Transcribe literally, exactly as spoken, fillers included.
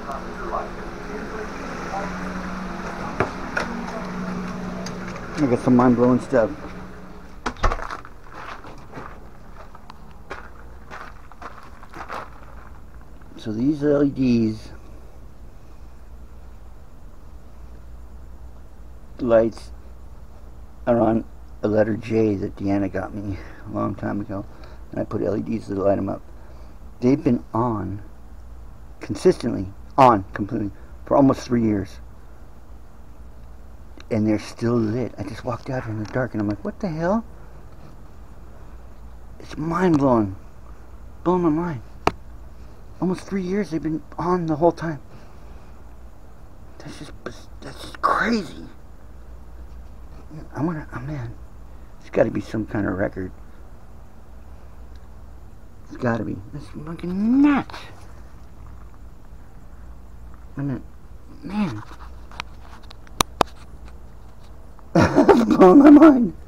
I got some mind-blowing stuff. So these L E Ds lights are on a letter J that Deanna got me a long time ago, and I put L E Ds to light them up. They've been on consistently, on completely, for almost three years. And they're still lit. I just walked out in the dark and I'm like, what the hell? It's mind-blowing. Blowing my mind. Almost three years they've been on the whole time. That's just, that's just crazy. I wanna, oh man, it's gotta be some kind of record. It's gotta be. That's fucking nuts. I mean, man. It's blowing my mind.